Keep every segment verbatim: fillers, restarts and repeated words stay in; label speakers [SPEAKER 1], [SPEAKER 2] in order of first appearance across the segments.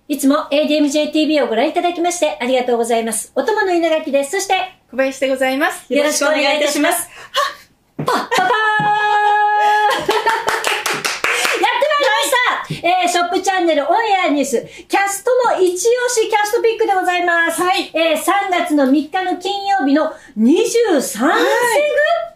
[SPEAKER 1] いつも エーディーエムジェーティーブイ をご覧いただきましてありがとうございます。お供の稲垣です。そして、
[SPEAKER 2] 小林でございます。
[SPEAKER 1] よろしくお願いいたします。はっパッパパーやってまいりました、えー、ショップチャンネルオンエアニュース、キャストの一押しキャストピックでございます。はい。えー、さんがつのみっかの金曜日のにじゅうさんセグ、はい、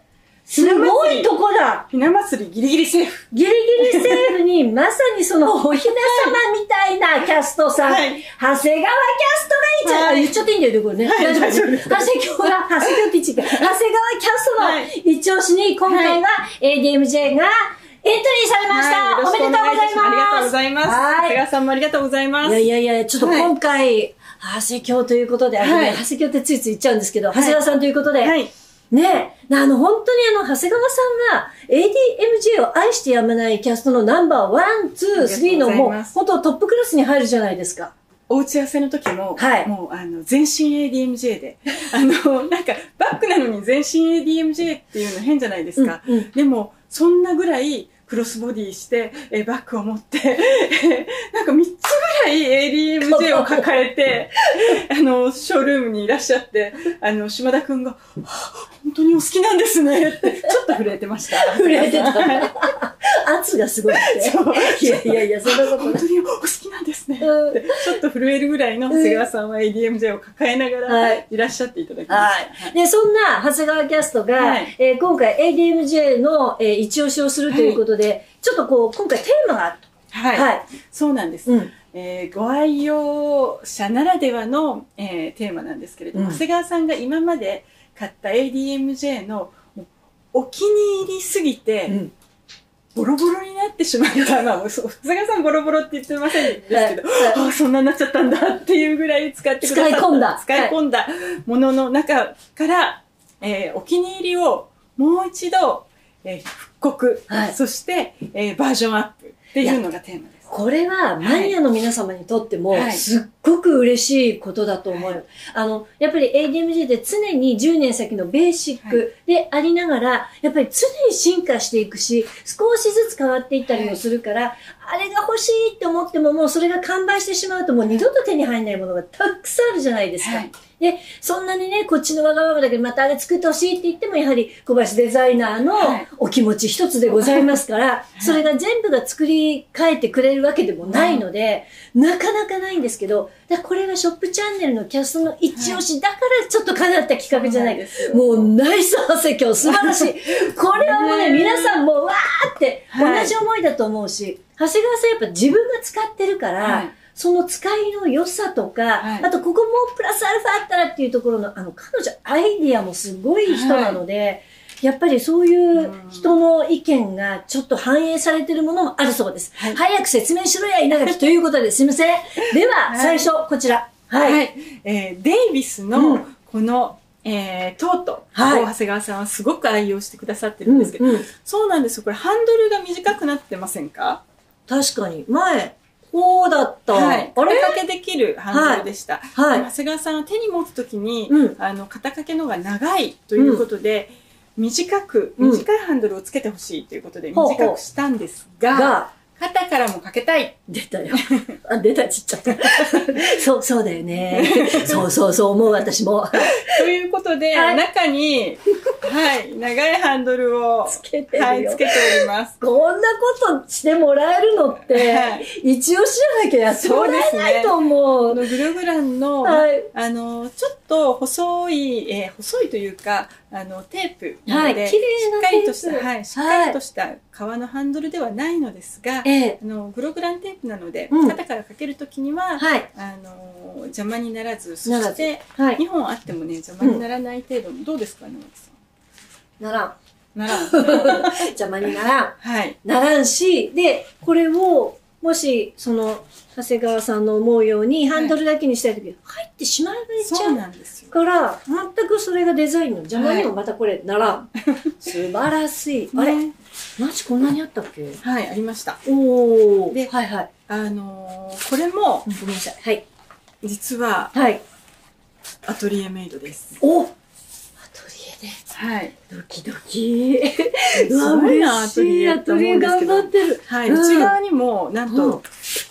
[SPEAKER 1] すごいとこだ。
[SPEAKER 2] ひな祭りギリギリセーフ。
[SPEAKER 1] ギリギリセーフに、まさにそのおひな様みたいなキャストさん。はい、長谷川キャストがいいちゃう。はい、言っちゃっていいんだよね、これね。はい、大丈夫です。長谷川が、長谷川って言っちゃう。長谷川キャストの一押しに、今回は エーディーエムジェー がエントリーされました。はい、おめでとうございます。
[SPEAKER 2] ありがとうございます。長谷川さんもありがとうございます。
[SPEAKER 1] いやいやいや、ちょっと今回、はい、長谷川ということで、はい、長谷川ってついつい言っちゃうんですけど、はい、長谷川さんということで、はいねえ、あの、本当にあの、長谷川さんは エーディーエムジェー を愛してやまないキャストのナンバーワン、ツー、スリーのもう、本当トップクラスに入るじゃないですか。
[SPEAKER 2] お打ち合わせの時も、はい、もう、あの、全身 エーディーエムジェー で、あの、なんか、バックなのに全身 エーディーエムジェー っていうの変じゃないですか。うんうん、でも、そんなぐらい、クロスボディして、えー、バッグを持って、えー、なんかみっつぐらい エーディーエムジェー を抱えて、あの、ショールームにいらっしゃって、あの、島田くんが、はあ、本当にお好きなんですねって、ちょっと震えてました。
[SPEAKER 1] 震えてた。圧がすごいって。そう。いやいやいや、そんなこと
[SPEAKER 2] 本当にお好きなんですねって、ちょっと震えるぐらいの長谷川さんは エーディーエムジェー を抱えながらいらっしゃっていただきました。はい。
[SPEAKER 1] で、そんな長谷川キャストが、はい、えー、今回 エーディーエムジェー の、えー、一押しをするということで、はい、ちょっとこう、今回テーマがあると。
[SPEAKER 2] はい。はい。そうなんです。うん、えー、ご愛用者ならではの、えー、テーマなんですけれども、うん、長谷川さんが今まで買った エーディーエムジェー のお気に入りすぎて、うん、ボロボロになってしまった。まあ、長谷川さんボロボロって言ってませんですけど、はいはい、ああ、そんなになっちゃったんだっていうぐらい使ってくださった。
[SPEAKER 1] 使い込んだ。
[SPEAKER 2] 使い込んだものの中から、えー、お気に入りをもう一度、えー、復刻、はい、そして、えー、バージョンアップっていうのがテーマです。
[SPEAKER 1] これはマニアの皆様にとってもすっごく嬉しいことだと思う。はい、あの、やっぱり エーディーエムジェー で常にじゅうねん先のベーシックでありながら、やっぱり常に進化していくし、少しずつ変わっていったりもするから、はい、あれが欲しいって思ってももうそれが完売してしまうともう二度と手に入らないものがたくさんあるじゃないですか。はい、で、そんなにね、こっちのわがままだけどまたあれ作ってほしいって言ってもやはり小林デザイナーのお気持ち一つでございますから、はい、それが全部が作り変えてくれるわけでもないので、うん、なかなかないんですけど、だこれがショップチャンネルのキャストの一押しだからちょっと叶った企画じゃない。もうナイス長谷今日素晴らしい。これはもうね、皆さんもわーって同じ思いだと思うし、長谷川さんやっぱ自分が使ってるから、はい、その使いの良さとか、はい、あとここもプラスアルファあったらっていうところの、あの、彼女アイディアもすごい人なので、はい、やっぱりそういう人の意見がちょっと反映されてるものもあるそうです。はい、早く説明しろや稲垣ということですいません。では、はい、最初こちら。
[SPEAKER 2] はい。はい、えー、デイビスのこの、うん、えー、トートを長谷川さんはすごく愛用してくださってるんですけど、うんうん、そうなんですよ。これハンドルが短くなってませんか？
[SPEAKER 1] 確かに。前、こうだった。
[SPEAKER 2] はい。肩掛けできるハンドルでした。はい。長谷川さんは手に持つときに、うん、あの、肩掛けのが長いということで、うん、短く、短いハンドルをつけてほしいということで、短くしたんですが、ほうほう肩からもかけたい。
[SPEAKER 1] 出たよ。あ、出たちっちゃった。そう、そうだよね。そうそうそう思う私も。
[SPEAKER 2] ということで、はい、中に、はい、長いハンドルを
[SPEAKER 1] つけてるよ。
[SPEAKER 2] はい、つけております。
[SPEAKER 1] こんなことしてもらえるのって、はい、一押しじゃなきゃやってもらえないと思う。
[SPEAKER 2] うね、グルグランの、はい、あの、ちょっと細い、えー、細いというか、あの、テープなので、はい、綺麗なテープ。しっかりとした、はい、しっかりとした革のハンドルではないのですが、はい、あの、グログランテープなので、うん、肩からかけるときには、はい、あの、邪魔にならず、そして、はい、にほんあってもね、邪魔にならない程度、うん、どうですかね、野木さん。
[SPEAKER 1] ならん。
[SPEAKER 2] ならん。
[SPEAKER 1] 邪魔にならん。
[SPEAKER 2] はい。
[SPEAKER 1] ならんし、で、これを、もし、その、長谷川さんの思うように、ハンドルだけにしたいとき、はい、入ってしまえばいっちゃう。
[SPEAKER 2] そうなんですよ。
[SPEAKER 1] から、全くそれがデザインの邪魔にもまたこれ、ならん。素晴らしい。あれマジこんなにあったっけ？
[SPEAKER 2] はい、ありました。
[SPEAKER 1] おー。
[SPEAKER 2] で、
[SPEAKER 1] はいはい。
[SPEAKER 2] あのー、これも、
[SPEAKER 1] ごめんなさい。はい。
[SPEAKER 2] 実は、
[SPEAKER 1] はい。
[SPEAKER 2] アトリエメイドです。
[SPEAKER 1] おアトリエで。
[SPEAKER 2] はい。
[SPEAKER 1] ドキドキ。
[SPEAKER 2] すごいな、アトリエ。
[SPEAKER 1] アトリエ頑張ってる。
[SPEAKER 2] はい。内側にも、なんと、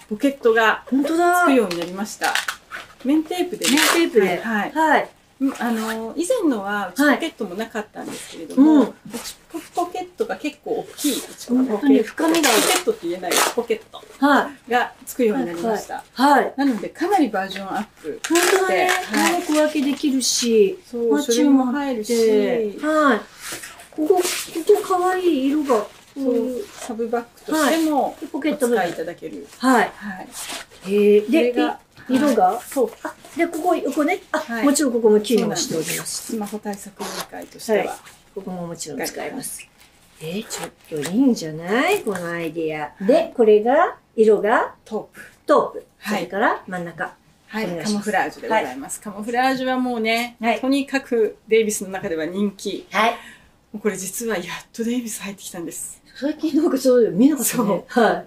[SPEAKER 2] ポケットが
[SPEAKER 1] 本当だ。
[SPEAKER 2] つくようになりました。面テープでね。
[SPEAKER 1] 面テープで。
[SPEAKER 2] はい。
[SPEAKER 1] はい。
[SPEAKER 2] あの、以前のは内ポケットもなかったんですけれども、内ポケットが結構大きい内ポケット。
[SPEAKER 1] 本当に深みがある。
[SPEAKER 2] ポケットって言えない内ポケットがつくようになりました。
[SPEAKER 1] はい。
[SPEAKER 2] なので、かなりバージョンアップ
[SPEAKER 1] 本当だね。小分けできるし、
[SPEAKER 2] そう、書類も入るし、
[SPEAKER 1] はい。ここ、ここかわいい色が。
[SPEAKER 2] そう、サブバッグとしても、
[SPEAKER 1] ポケット
[SPEAKER 2] お使いいただける。
[SPEAKER 1] はい。
[SPEAKER 2] はい。
[SPEAKER 1] えー、で、色が
[SPEAKER 2] そう。
[SPEAKER 1] あ、で、ここ、ここね。あ、もちろんここも機能しております。
[SPEAKER 2] スマホ対策委員会としては。
[SPEAKER 1] ここももちろん使えます。えー、ちょっといいんじゃないこのアイディア。で、これが、色が
[SPEAKER 2] トープ。
[SPEAKER 1] トープ。それから真ん中。
[SPEAKER 2] はい、カモフラージュでございます。カモフラージュはもうね、とにかくデイビスの中では人気。はい。これ実はやっとデイビス入ってきたんです。
[SPEAKER 1] 最近なんかそう見なかったね。はい。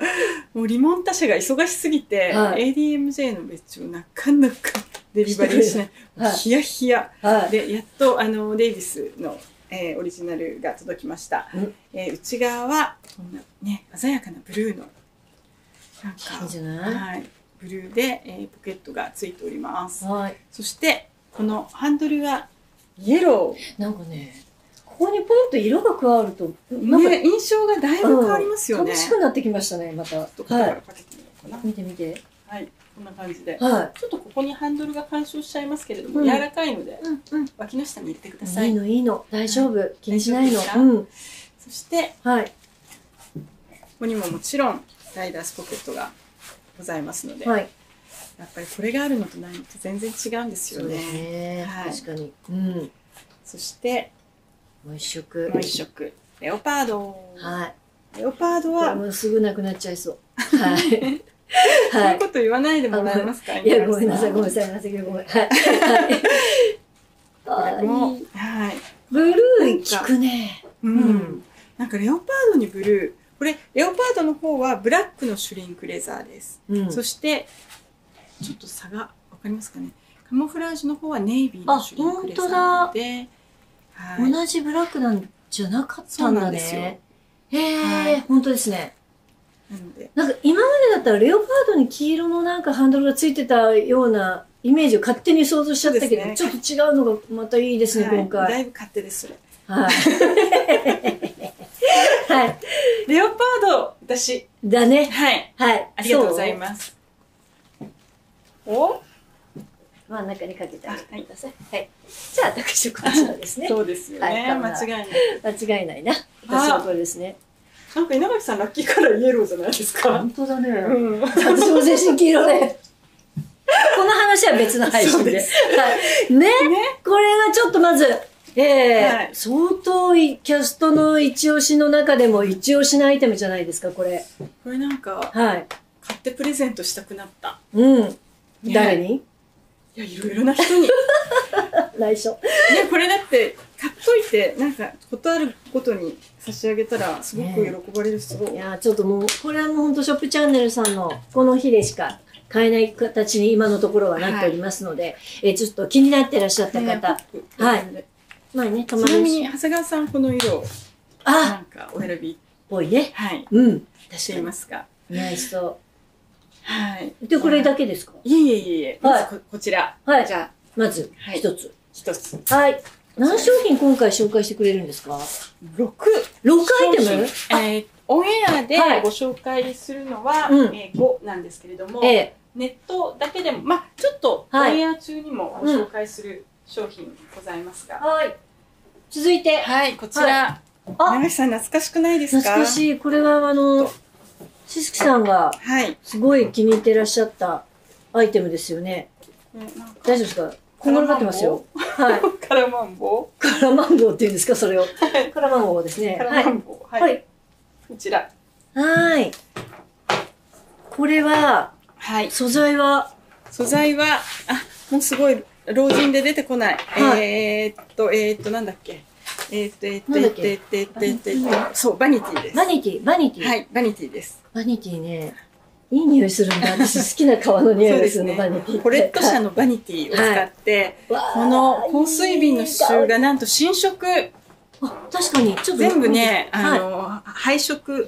[SPEAKER 2] もうリモンタ社が忙しすぎて、エーディーエムジェー の別注をなかなかデリバリーしない。ヒヤヒヤ。で、やっとあの、デイビスの、えー、オリジナルが届きました。えー、内側は、こんなね、鮮やかなブルーの、なんか、
[SPEAKER 1] いいじゃない？
[SPEAKER 2] はい。ブルーで、えー、ポケットがついております。
[SPEAKER 1] はい。
[SPEAKER 2] そして、このハンドルは、イエロ
[SPEAKER 1] ー。なんかね、ここにポンと色が加わると、
[SPEAKER 2] なんか印象がだいぶ変わりますよね。
[SPEAKER 1] 楽しくなってきましたね、また。はい。見て見て。
[SPEAKER 2] はい、こんな感じで。はい。ちょっとここにハンドルが干渉しちゃいますけれども、柔らかいので、脇の下に入れてください。
[SPEAKER 1] いいの、いいの。大丈夫。気にしないの。うん。
[SPEAKER 2] そして、はい。ここにももちろん、ライダースポケットがございますので、はい。やっぱりこれがあるのとないのと全然違うんですよね。そうですね。確かに。うん。そして、もう一色。もう一色。レオパード。はい。レオパードは。
[SPEAKER 1] もうすぐなくなっちゃいそう。はい。
[SPEAKER 2] そういうこと言わないでもらえますか？
[SPEAKER 1] いや、ごめんなさい、ごめんなさい、ごめんなさい、ごめん。はい。
[SPEAKER 2] これも、はい。
[SPEAKER 1] ブルー効くね。
[SPEAKER 2] うん。なんかレオパードにブルー。これ、レオパードの方はブラックのシュリンクレザーです。そして、ちょっと差がわかりますかね。カモフラージュの方はネイビーのシュリンクレザーで、
[SPEAKER 1] 同じブラックなんじゃなかったんだね。へえ、本当ですね。なんか今までだったらレオパードに黄色のなんかハンドルがついてたようなイメージを勝手に想像しちゃったけど、ちょっと違うのがまたいいですね、今回。
[SPEAKER 2] だいぶ勝手です、それ。
[SPEAKER 1] はい。はい。
[SPEAKER 2] レオパード、私。
[SPEAKER 1] だね。
[SPEAKER 2] はい。はい。ありがとうございます。お
[SPEAKER 1] 真ん中にかけてあげてください。はい。じゃあ、私こちらですね。
[SPEAKER 2] そうですよね。間違いない。
[SPEAKER 1] 間違いないな。私はこれですね。
[SPEAKER 2] なんか稲垣さんラッキーカラーイエローじゃないですか。
[SPEAKER 1] 本当だね。私も全身黄色で。この話は別の配信で。ね。これがちょっとまず、ええ、相当キャストの一押しの中でも一押しのアイテムじゃないですか、これ。
[SPEAKER 2] これなんか、はい。買ってプレゼントしたくなった。
[SPEAKER 1] うん。誰に？
[SPEAKER 2] いや、いろいろな人に。
[SPEAKER 1] 内緒。
[SPEAKER 2] ね、これだって、買っといて、なんか、ことあるごとに差し上げたら、すごく喜ばれる人。
[SPEAKER 1] いや、ちょっともう、これはもうほんとショップチャンネルさんの、この日でしか買えない形に今のところはなっておりますので、え、ちょっと気になってらっしゃった方。はい。まあね、
[SPEAKER 2] たまに。ちなみに、長谷川さん、この色を、なんか、お選び。
[SPEAKER 1] ぽいね。
[SPEAKER 2] はい。
[SPEAKER 1] うん。
[SPEAKER 2] していますか。
[SPEAKER 1] 似合いそう。
[SPEAKER 2] はい。
[SPEAKER 1] で、これだけですか？
[SPEAKER 2] いえいえいえ。まずこちら。
[SPEAKER 1] はい。
[SPEAKER 2] じゃあ、
[SPEAKER 1] まず、一つ。
[SPEAKER 2] 一つ。
[SPEAKER 1] はい。何商品今回紹介してくれるんですか？
[SPEAKER 2] 六。
[SPEAKER 1] 六アイテム？
[SPEAKER 2] えー、オンエアでご紹介するのは、えー、ごなんですけれども、ネットだけでも、まあちょっとオンエア中にもご紹介する商品ございますが。
[SPEAKER 1] はい。続いて。
[SPEAKER 2] はい、こちら。あ、長木さん懐かしくないですか？
[SPEAKER 1] 懐かしい。これはあの、しすきさんが、すごい気に入ってらっしゃったアイテムですよね。大丈夫ですか？こんがらがってますよ。はい。
[SPEAKER 2] カラマンボウ？
[SPEAKER 1] カラマンボウって言うんですか、それを。カラマンボウですね。
[SPEAKER 2] カラマンボウ。はい。こちら。
[SPEAKER 1] はい。これは、はい。素材は
[SPEAKER 2] 素材は、あ、もうすごい、老人で出てこない。えーっと、えーっと、なんだっけ。えーっと、えーっと、えーっと、えーっと、えーっと、えーっと、えーっと、そう、バニティです。
[SPEAKER 1] バニティ、バニティ。
[SPEAKER 2] はい、バニティです。
[SPEAKER 1] バニティね。いい匂いするんだ。私好きな革の匂いがするの、バニティ。
[SPEAKER 2] ポレット社のバニティを使って、この香水瓶の刺繍がなんと新色。
[SPEAKER 1] あ、確かに。ちょっと
[SPEAKER 2] 全部ね、あの、配色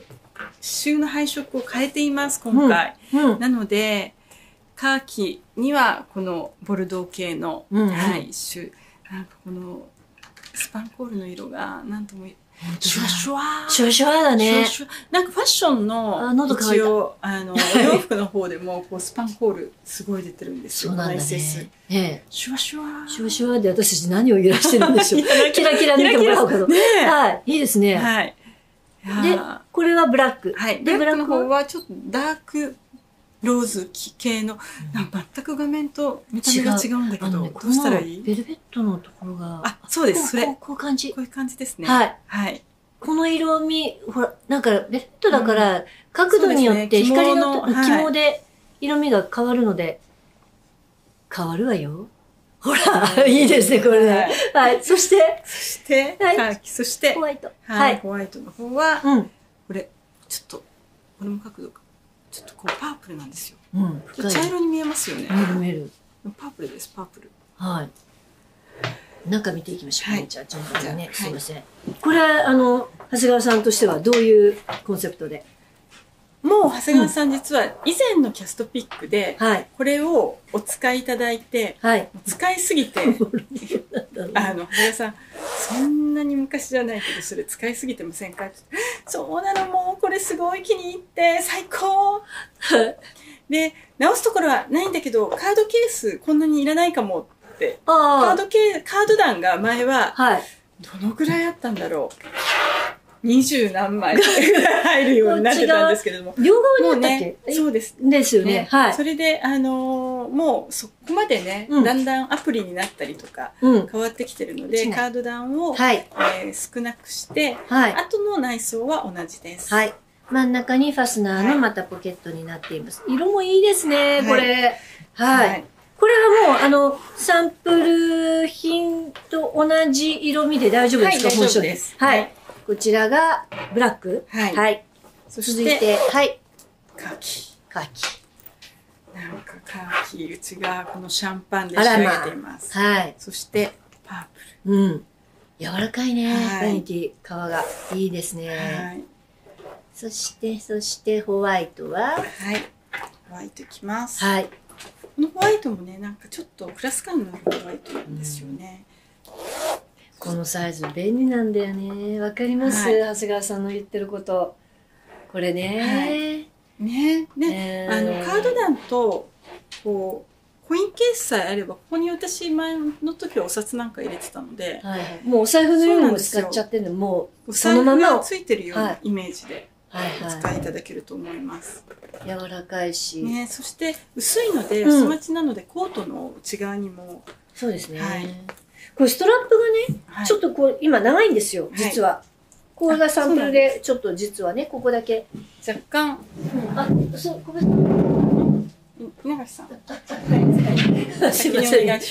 [SPEAKER 2] 刺繍の配色を変えています、今回。
[SPEAKER 1] うんうん、
[SPEAKER 2] なので、カーキにはこのボルドー系の、うんうん、はい、種、なんかこのスパンコールの色が、なんとも、シュワシュワ
[SPEAKER 1] シュワシュワだね。
[SPEAKER 2] なんかファッションの、一応、あの、お洋服の方でも、こう、スパンコール、すごい出てるんですよ。
[SPEAKER 1] そうなんだね。ええ。
[SPEAKER 2] シュワシュワ
[SPEAKER 1] シュワシュワで私たち何を揺らしてるんでしょう。キラキラ見てもらおうかと。はい。いいですね。
[SPEAKER 2] はい。
[SPEAKER 1] で、これはブラック。
[SPEAKER 2] はい。で、ブラックの方はちょっとダークローズ系の、なんか全く画面と見た目が違うんだけど、どうしたらいい？
[SPEAKER 1] ベルベットのところが。
[SPEAKER 2] あ、そうです、それ。
[SPEAKER 1] こういう感じ。
[SPEAKER 2] こういう感じですね。
[SPEAKER 1] はい。
[SPEAKER 2] はい。
[SPEAKER 1] この色味、ほら、なんか、ベルベットだから、角度によって光の肝で色味が変わるので、変わるわよ。ほら、いいですね、これね。はい。そして、
[SPEAKER 2] そして、はい。そして、
[SPEAKER 1] ホワイト。
[SPEAKER 2] はい。ホワイトの方は、これ、ちょっと、これも角度が、ちょっとこう、パープルなんですよ。うん。茶色に見えますよね。
[SPEAKER 1] 見える見える。
[SPEAKER 2] パープルです、パープル。
[SPEAKER 1] はい。中見ていきましょうね。じゃあ、ちょっとね、すいません。これは、あの、長谷川さんとしてはどういうコンセプトで？
[SPEAKER 2] もう、長谷川さん実は以前のキャストピックで、これをお使いいただいて、使いすぎて、あの、長谷川さん、そんなに昔じゃないけど、それ使いすぎてませんか？そうなの、もうこれすごい気に入って、最高で、直すところはないんだけど、カードケースこんなにいらないかも。カード系、カード弾が前は、どのぐらいあったんだろう。二十何枚入るようになってたんですけれども。
[SPEAKER 1] 両側にあったっけ？
[SPEAKER 2] そうです。
[SPEAKER 1] ですよね。はい。
[SPEAKER 2] それで、あの、もうそこまでね、だんだんアプリになったりとか、変わってきてるので、カード弾を少なくして、あとの内装は同じです。
[SPEAKER 1] はい。真ん中にファスナーのまたポケットになっています。色もいいですね、これ。はい。これはもう、あの、サンプル品と同じ色味で大丈夫ですか？
[SPEAKER 2] はい、大丈夫です。
[SPEAKER 1] はい。こちらが、ブラック。
[SPEAKER 2] はい。
[SPEAKER 1] はい。続いて、はい。
[SPEAKER 2] カーキ。
[SPEAKER 1] カーキ。
[SPEAKER 2] なんかカーキ、うちがこのシャンパンで仕上げています。
[SPEAKER 1] はい。
[SPEAKER 2] そして、パープル。
[SPEAKER 1] うん。柔らかいね。バニティ、皮が。いいですね。はい。そして、そしてホワイトは？はい。
[SPEAKER 2] ホワイトいきます。
[SPEAKER 1] はい。
[SPEAKER 2] このホワイトもね、なんかちょっとクラス感のあるホワイトなんですよね。うん、
[SPEAKER 1] このサイズ便利なんだよね。わかります、はい、長谷川さんの言ってること。これね。
[SPEAKER 2] はい、ね。ね、えー、あの、カード弾と、こう、コインケースさえあれば、ここに私前の時はお札なんか入れてたので。
[SPEAKER 1] はいはい、もうお財布のようにも使っちゃってるんで、もう、
[SPEAKER 2] お財布がついてるようなイメージで。はい、お使いいただけると思います。
[SPEAKER 1] 柔らかいし。
[SPEAKER 2] ね、そして薄いので、薄まちなので、コートの内側にも。
[SPEAKER 1] そうですね。はい、これストラップがね、はい、ちょっとこう、今長いんですよ、実は。はい、これがサンプルで、ちょっと実はね、ここだけ。
[SPEAKER 2] 若干。
[SPEAKER 1] うん、あ、そう、ごめんなさい。
[SPEAKER 2] 稲垣さん。
[SPEAKER 1] はい。すいません。はい。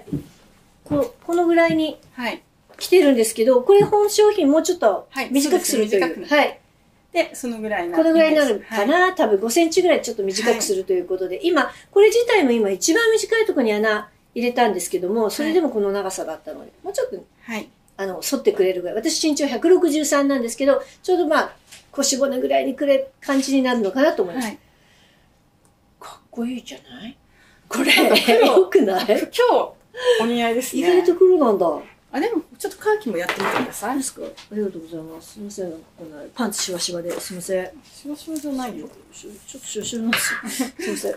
[SPEAKER 1] ここのぐらいに来てるんですけど、これ本商品もうちょっと短くするという。はい。
[SPEAKER 2] で、そのぐらいにな
[SPEAKER 1] る。このぐらいになるかな、はい、多分ごセンチぐらいちょっと短くするということで、はい、今、これ自体も今一番短いところに穴入れたんですけども、それでもこの長さだったので、もうちょっと、はい、あの、反ってくれるぐらい。私身長ひゃくろくじゅうさんなんですけど、ちょうどまあ、腰骨ぐらいにくれ、感じになるのかなと思います。はい、かっこいいじゃないこれ、よくない今
[SPEAKER 2] 日、お似合いですね。
[SPEAKER 1] 意外と黒なんだ。
[SPEAKER 2] あ、でも、ちょっとカーキもやってみてください。
[SPEAKER 1] ですか？ありがとうございます。すみません。こんなパンツシワシワで、すみません。
[SPEAKER 2] シワシワじゃないよ。
[SPEAKER 1] ちょっとシワシワなんですよ。すみません。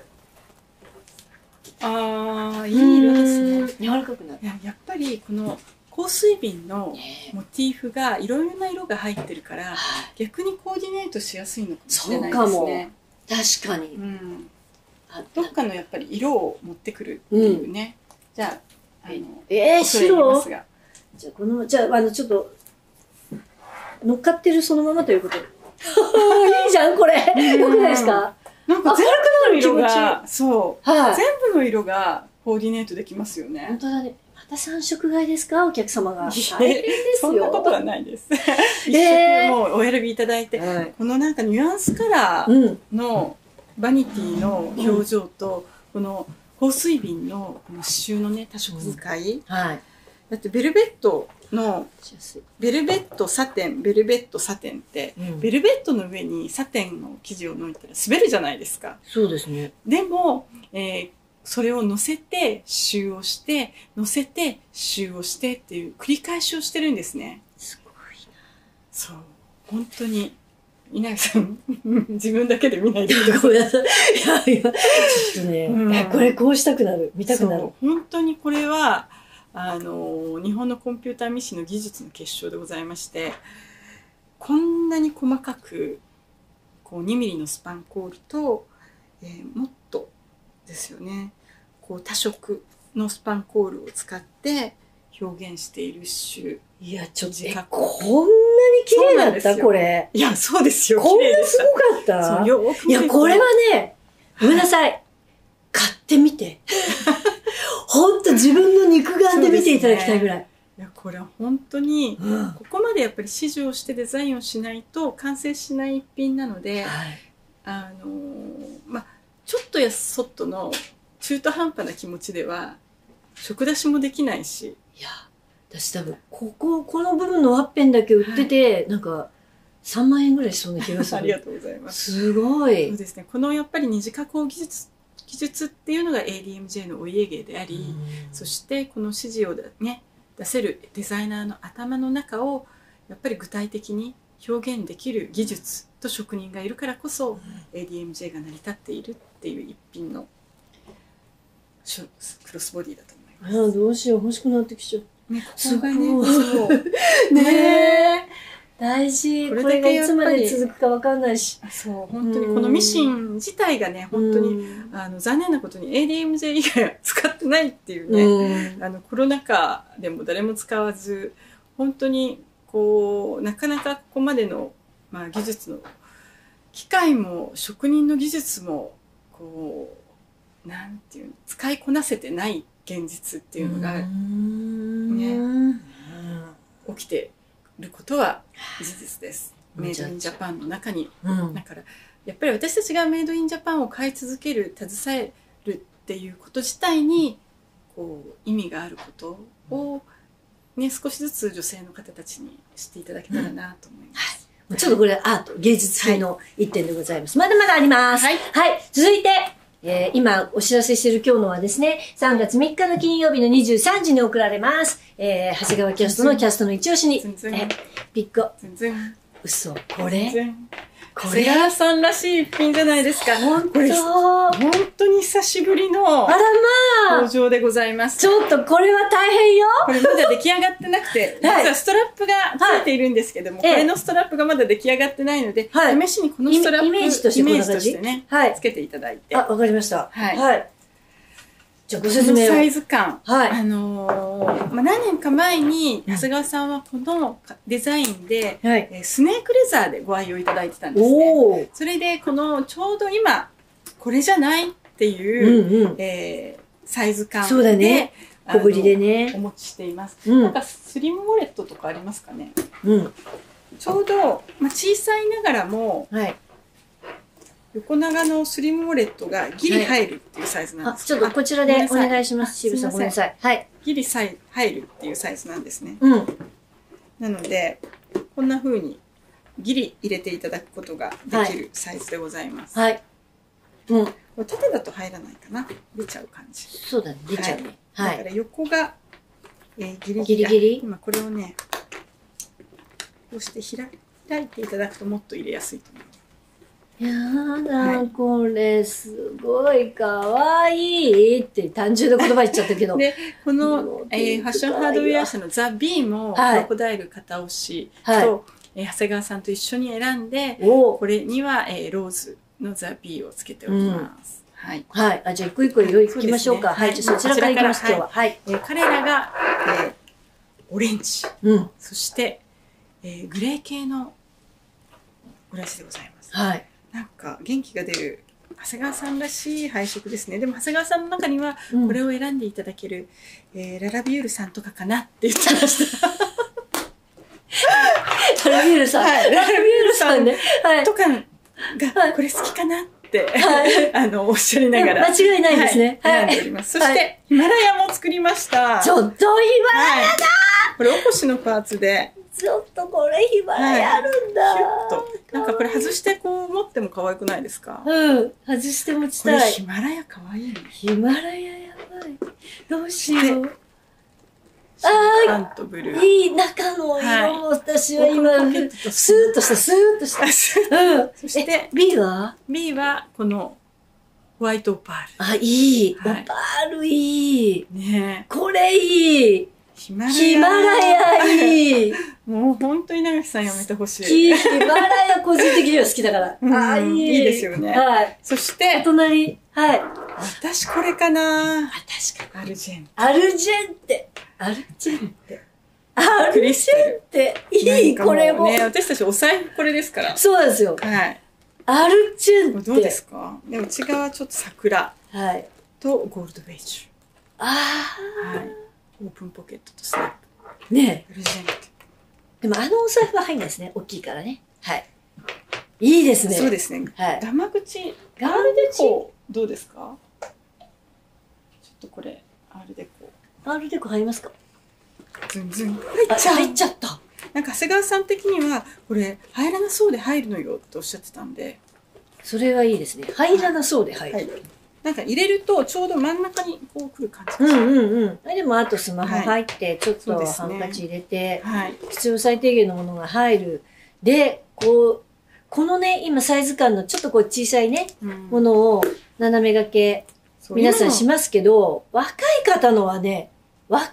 [SPEAKER 2] ああ、いい色ですね。
[SPEAKER 1] 柔らかくなる。
[SPEAKER 2] いや、やっぱり、この香水瓶のモチーフがいろいろな色が入ってるから、逆にコーディネートしやすいのかもしれないですね。
[SPEAKER 1] 確かに。
[SPEAKER 2] うん。どっかのやっぱり色を持ってくるっていうね。じゃあ、あの、
[SPEAKER 1] えー、白じゃあ、この、じゃあ、あの、ちょっと、乗っかってるそのままということで。いいじゃん、これ。よくないですか？
[SPEAKER 2] なんか全部の色が、そう、はい、全部の色がコーディネートできますよね。
[SPEAKER 1] 本当だね。また三色買いですか、お客様が。大変ですよ。
[SPEAKER 2] そんなことはないです。一色もうお選びいただいて、はい、このなんかニュアンスカラーのバニティの表情と、この香水瓶のこの刺繍のね、多色使い。うん、はい。だってベルベットのベルベットサテンベルベットサテンって、うん、ベルベットの上にサテンの生地を乗いたら滑るじゃないですか。
[SPEAKER 1] そうですね。
[SPEAKER 2] でも、えー、それを乗せて収をして乗せて収をしてっていう繰り返しをしてるんですね。
[SPEAKER 1] すごいな。
[SPEAKER 2] そう本当に稲垣さん自分だけで見ないでください。
[SPEAKER 1] ごめんなさい。いやいやちょっとね、うん、これこうしたくなる見たくなる。
[SPEAKER 2] 本当にこれはあの日本のコンピューターミシンの技術の結晶でございまして、こんなに細かくこうにミリのスパンコールと、えー、もっとですよね、こう多色のスパンコールを使って表現している種。
[SPEAKER 1] いやちょっとこんなに綺麗だったこれ。
[SPEAKER 2] いやそうですよ。
[SPEAKER 1] こんなすごかった。いやこれはね、ごめんなさい、買ってみて。本当自分の肉眼で見ていただきたいぐらい。
[SPEAKER 2] ね、いやこれは本当に、うん、ここまでやっぱり指示をしてデザインをしないと完成しない一品なので、はい、あのまあちょっとやそっとの中途半端な気持ちでは食出しもできないし。
[SPEAKER 1] いや私多分こここの部分のワッペンだけ売ってて、はい、なんかさんまんえんぐらいしそうな気がする。
[SPEAKER 2] ありがとうございます。
[SPEAKER 1] すごい。
[SPEAKER 2] そうですね。このやっぱり二次加工技術技術っていうのが エーディーエムジェー のお家芸であり、そしてこの指示をね出せるデザイナーの頭の中をやっぱり具体的に表現できる技術と職人がいるからこそ、うん、エーディーエムジェー が成り立っているっていう一品のクロスボディだと思います。
[SPEAKER 1] ああどうしよう欲しくなってきちゃう。
[SPEAKER 2] ね、ここがね、そう
[SPEAKER 1] ねえ大事。これがいつまで続くかわかんないし。
[SPEAKER 2] そう本当にこのミシン自体がね本当にあの残念なことに エーディーエムジェー 以外は使ってないっていうね、あのコロナ禍でも誰も使わず本当にこうなかなかここまでの、まあ、技術の機械も職人の技術もこうなんていうの使いこなせてない現実っていうのがね起きてることは事実です。メイドインジャパンの中に、うん、だからやっぱり私たちがメイドインジャパンを買い続ける携えるっていうこと自体にこう意味があることを、ね、少しずつ女性の方たちに知っていただけたらなと思います。
[SPEAKER 1] うんはい、ちょっとこれアート芸術品の一点でございます。はい、まだまだあります。はい、はい、続いてえー、今お知らせしている今日のはですね、さんがつみっかの金曜日のにじゅうさんじに送られます。えー、長谷川キャストのキャストの一押しに、
[SPEAKER 2] 全然
[SPEAKER 1] えピッコ。
[SPEAKER 2] 全然
[SPEAKER 1] 嘘、これ
[SPEAKER 2] これ長谷川さんらしい一品じゃないですか。
[SPEAKER 1] 本当
[SPEAKER 2] 本当に久しぶりの
[SPEAKER 1] あらまあ
[SPEAKER 2] 登場でございます。
[SPEAKER 1] ちょっとこれは大変よ。
[SPEAKER 2] これまだ出来上がってなくて、実はストラップがついているんですけども、はい、これのストラップがまだ出来上がってないので、はい、試しにこのストラップ
[SPEAKER 1] イメージとして
[SPEAKER 2] イメージとしてね、はい、つけていただいて。
[SPEAKER 1] あ、わかりました。
[SPEAKER 2] はい。
[SPEAKER 1] はい、じゃあご説明を。
[SPEAKER 2] サイズ感。
[SPEAKER 1] はい。
[SPEAKER 2] あのー、まあ、何年か前に、長谷川さんはこのデザインで、はい、えー、スネークレザーでご愛用いただいてたんですね。それで、このちょうど今、これじゃないっていう、うんうん、えー、サイズ感で、
[SPEAKER 1] そうだね。小ぶりでね。
[SPEAKER 2] お持ちしています。うん、なんかスリムウォレットとかありますかね。
[SPEAKER 1] うん。
[SPEAKER 2] ちょうど、まあ、小さいながらも、はい。横長のスリムウォレットがギリ入るっていうサイズなんです。
[SPEAKER 1] はい、あ、ちょっとこちらでお願いします。渋さんごめんなさい。はい。
[SPEAKER 2] ギリさい入るっていうサイズなんですね。
[SPEAKER 1] うん。
[SPEAKER 2] なので、こんな風にギリ入れていただくことができるサイズでございます。
[SPEAKER 1] はい。うん。
[SPEAKER 2] 縦だと入らないかな。出ちゃう感じ。
[SPEAKER 1] そうだね。出ちゃうね。はい。
[SPEAKER 2] だから横が、えー、ギリ
[SPEAKER 1] ギリ。ギリギリ。
[SPEAKER 2] 今これをね、こうして開開いていただくともっと入れやすいと思います。
[SPEAKER 1] やだ、はい、これすごいかわいいって単純な言葉言っちゃったけど。
[SPEAKER 2] で、この、えー、ファッションハードウェア社のザ・ビーも、クロコダイル片押しと、はいえー、長谷川さんと一緒に選んで、これには、えー、ローズのザ・ビーをつけておきます。うん、はい。
[SPEAKER 1] はい。あ、じゃあ一個一個色いきましょうか。はい。じゃあそちらからいきます、今日は。はい。
[SPEAKER 2] えー、彼らが、えー、オレンジ。うん。そして、えー、グレー系のブラシでございます。
[SPEAKER 1] はい。
[SPEAKER 2] なんか元気が出る長谷川さんらしい配色ですね。でも長谷川さんの中にはこれを選んでいただける、うんえー、ララビュールさんとかかなって言ってました。
[SPEAKER 1] ララビュールさん、はい、ララビュールさんね、
[SPEAKER 2] はい、とかがこれ好きかなって、はい、あのおっしゃりながら
[SPEAKER 1] 間違いないですね。
[SPEAKER 2] はい、選んでおります。そして、はい、ヒマラヤも作りました。
[SPEAKER 1] ちょっとヒマラヤだー。
[SPEAKER 2] これ、おこしのパーツで。
[SPEAKER 1] ちょっとこれヒマラヤあるんだ。
[SPEAKER 2] キュッと。なんかこれ外してこう持っても可愛くないですか？
[SPEAKER 1] うん。外して持ちたい。
[SPEAKER 2] これヒマラヤ可愛い。
[SPEAKER 1] ヒマラヤやばい。どうしよう。
[SPEAKER 2] ああ、
[SPEAKER 1] いい中の色も私は今、スーッとした、スーッとした。うん。
[SPEAKER 2] そして、
[SPEAKER 1] B は
[SPEAKER 2] ?B はこのホワイトオパール。
[SPEAKER 1] あ、いい。オパールいい。
[SPEAKER 2] ね
[SPEAKER 1] これいい。ヒマラヤいい。
[SPEAKER 2] もう本当に長木さんやめてほしい。
[SPEAKER 1] ヒマラヤ個人的には好きだから。
[SPEAKER 2] ああ、いい。いいですよね。
[SPEAKER 1] はい。
[SPEAKER 2] そして、
[SPEAKER 1] お隣。はい。
[SPEAKER 2] 私これかな。
[SPEAKER 1] 確か
[SPEAKER 2] に。アルジェン。
[SPEAKER 1] アルジェンテ。アルジェンテ。アルジェンテ。いい、これも。
[SPEAKER 2] ね、私たちお財布これですから。
[SPEAKER 1] そうですよ。
[SPEAKER 2] はい。
[SPEAKER 1] アルジェンテ。
[SPEAKER 2] どうですか？でも内側ちょっと桜。
[SPEAKER 1] はい。
[SPEAKER 2] とゴールドベージュ。
[SPEAKER 1] あ
[SPEAKER 2] あ。はい。オープンポケットとスナッ
[SPEAKER 1] プ。ね
[SPEAKER 2] え。アルジェンテ。
[SPEAKER 1] でもあのお財布は入んないですね。大きいからね。はい。いいですね。
[SPEAKER 2] そうですね。
[SPEAKER 1] はい。
[SPEAKER 2] ガマ口。
[SPEAKER 1] ガマ口。
[SPEAKER 2] どうですか？ちょっとこれ、アールデコ。
[SPEAKER 1] アールデコ入りますか？
[SPEAKER 2] ズンズン。
[SPEAKER 1] 入っちゃう。入っちゃった。
[SPEAKER 2] なんか長谷川さん的には、これ、入らなそうで入るのよっておっしゃってたんで。
[SPEAKER 1] それはいいですね。入らなそうで入る。はい、
[SPEAKER 2] なんか入れると、ちょうど真ん中にこう来る感じ。
[SPEAKER 1] うんうんうん。でも、あとスマホ入って、ちょっとハンカチ入れて、はい、必要最低限のものが入る。で、こう、このね、今サイズ感のちょっとこう小さいね、うん、ものを斜め掛け、皆さんしますけど、若い方のはね、若い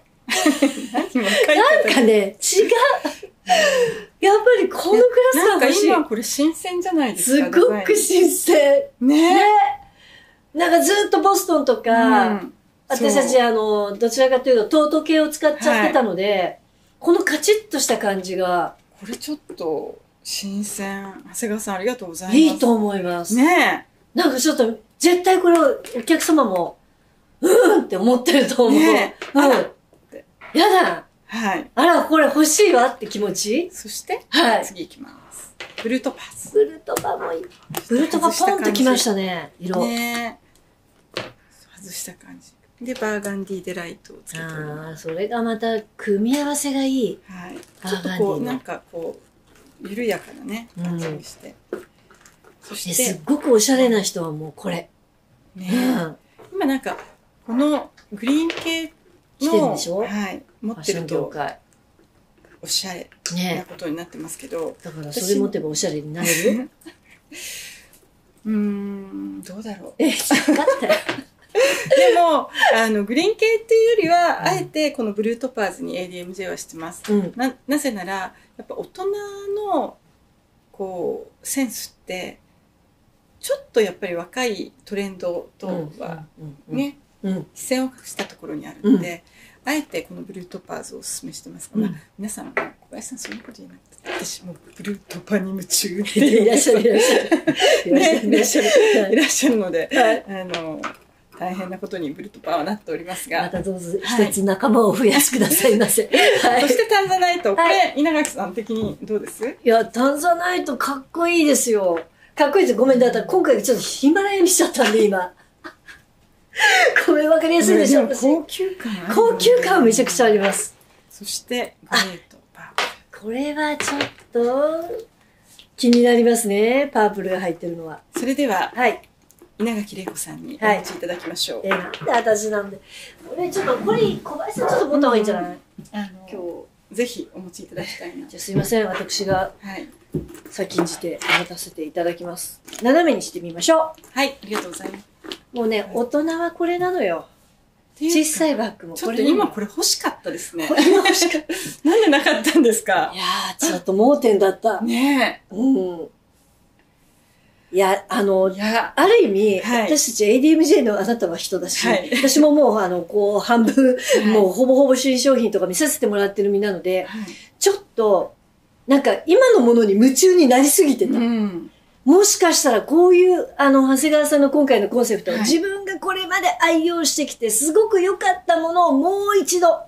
[SPEAKER 1] なんかね、違うやっぱりこのクラスが欲しい。
[SPEAKER 2] なんか今これ新鮮じゃないですか。
[SPEAKER 1] すごく新鮮。
[SPEAKER 2] ね
[SPEAKER 1] ね。なんかずっとボストンとか、うん、私たちあの、どちらかというとトート系を使っちゃってたので、はい、このカチッとした感じが。
[SPEAKER 2] これちょっと新鮮。長谷川さんありがとうございます。
[SPEAKER 1] いいと思います。
[SPEAKER 2] ね
[SPEAKER 1] え。なんかちょっと、絶対これをお客様も、うんって思ってると思う。ねえ。うん。やだ。
[SPEAKER 2] はい。
[SPEAKER 1] あら、これ欲しいわって気持ち。
[SPEAKER 2] そして、
[SPEAKER 1] はい。
[SPEAKER 2] 次いきます。ブルートパス。
[SPEAKER 1] ブルートパもいい。ブルートパポンときましたね、色。
[SPEAKER 2] ね外した感じ。で、バーガンディデライトをつけております。
[SPEAKER 1] ああ、それがまた組み合わせがいい。
[SPEAKER 2] はい。ちょっとこう、なんかこう、緩やかなね、感じにして。
[SPEAKER 1] そして、すっごくおしゃれな人はもうこれ。
[SPEAKER 2] ね今なんか、このグリーン系
[SPEAKER 1] 来てるんでしょ？
[SPEAKER 2] はい。持ってるとおしゃれなことになってますけど、
[SPEAKER 1] だからそれ持てばおしゃれになれる
[SPEAKER 2] うーんどうだろう
[SPEAKER 1] え分かったよ
[SPEAKER 2] でもあのグリーン系っていうよりは、うん、あえてこのブルートパーズに エーディーエムジェー はしてます、うん、な, なぜならやっぱ大人のこうセンスってちょっとやっぱり若いトレンドとはね、うん、視線を隠したところにあるので、うん、あえてこのブルートパーズをおすすめしてますが、うんまあ、皆さん小林さんそういうことじゃなくて私もブルートパーに夢中って
[SPEAKER 1] いらっしゃるいらっしゃる
[SPEAKER 2] いらっしゃるいらっしゃるので、はい、あの大変なことにブルートパーはなっておりますが
[SPEAKER 1] またどうぞ一つ仲間を増やしてくださいませ、
[SPEAKER 2] はい、そしてタンザナイトこれ、はい、稲垣さん的にどうです？
[SPEAKER 1] いやタンザナイトかっこいいですよかっこいいです。ごめんだったら今回ちょっとヒマラヤにしちゃったんで今これ分かりやすいでしょ。
[SPEAKER 2] 高級感ある、ね、
[SPEAKER 1] 高級感めちゃくちゃあります。
[SPEAKER 2] そしてグレートパー
[SPEAKER 1] プル。これはちょっと気になりますね。パープルが入ってるのは。
[SPEAKER 2] それでは、
[SPEAKER 1] はい、
[SPEAKER 2] 稲垣玲子さんにお持ちいただきましょう。
[SPEAKER 1] え、なんで私なんで。これちょっとこれ小林さんちょっと持った方がいいんじゃない？うん、
[SPEAKER 2] あの今日ぜひお持ちいただきたいな。
[SPEAKER 1] じゃあすいません私が先んじて持たせていただきます。斜めにしてみましょう。
[SPEAKER 2] はい、ありがとうございます。
[SPEAKER 1] もうね、大人はこれなのよ。小さいバッグも
[SPEAKER 2] これ。ちょっと今これ欲しかったですね。
[SPEAKER 1] 今欲しかった。
[SPEAKER 2] なんでなかったんですか？
[SPEAKER 1] いやー、ちょっと盲点だった。
[SPEAKER 2] ね
[SPEAKER 1] え。うん。いや、あの、いやある意味、はい、私たち エーディーエムジェー のあなたは人だし、はい、私ももう、あの、こう、半分、はい、もうほぼほぼ新商品とか見させてもらってる身なので、はい、ちょっと、なんか今のものに夢中になりすぎてた。うんもしかしたらこういう、あの、長谷川さんの今回のコンセプト、はい、自分がこれまで愛用してきて、すごく良かったものをもう一度、はい、